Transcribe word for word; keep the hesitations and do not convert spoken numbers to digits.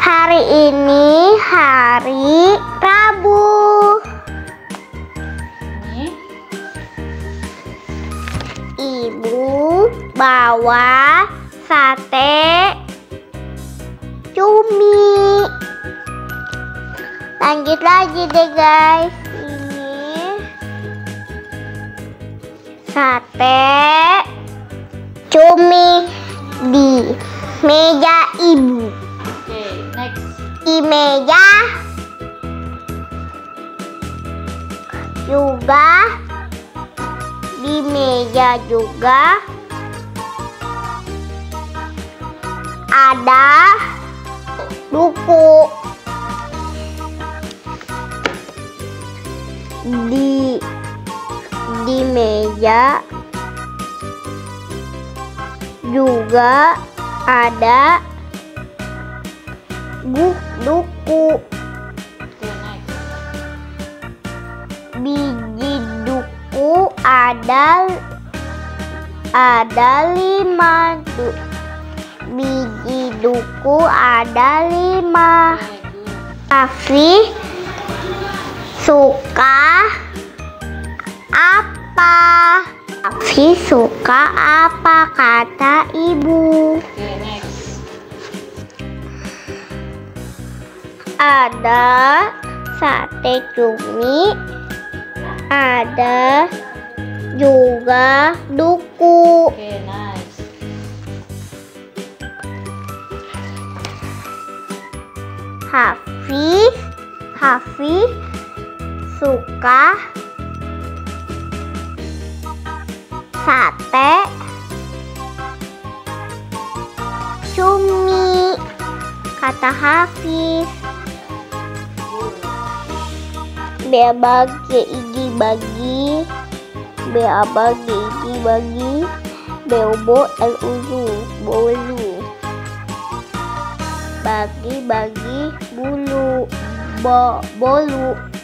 Hari ini hari Rabu. Ini Ibu bawa sate cumi. Lanjut lagi deh guys. Ini sate cumi di meja ibu. oke, next. Di meja juga di meja juga ada buku. Di di meja juga ada buku. Oke, next. Biji duku ada ada lima. Du, biji duku ada lima. Oke, good. Afi suka apa? Afi suka apa? Kata ibu. Oke, next. Ada sate cumi, ada juga duku. Oke, nice. Hafiz Hafiz suka sate cumi, kata Hafiz. B bagi igi bagi, B bagi igi bagi, B bo l ulu bolu. Bagi bagi bulu bo bolu.